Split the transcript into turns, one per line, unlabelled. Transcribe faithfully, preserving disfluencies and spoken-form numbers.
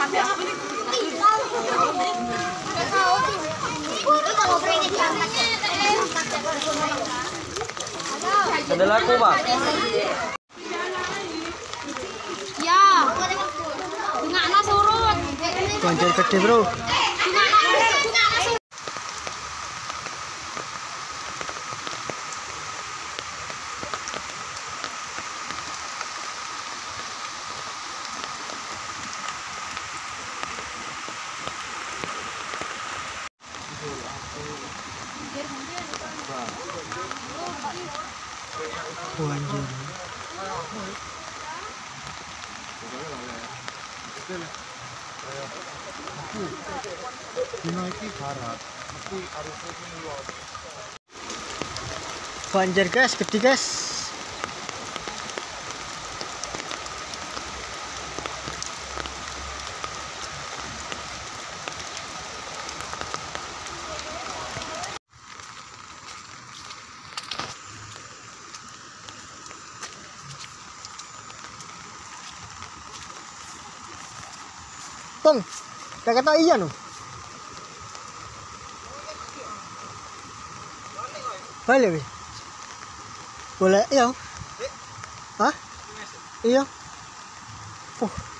Ada laku, Pak?
Ya. Bungana surut.
Banjir gede, Bro. Banjir. Banjir guys, gede guys. Tong, kakak tak iya no. Boleh, boleh, iya. Hah? Iya. Oh.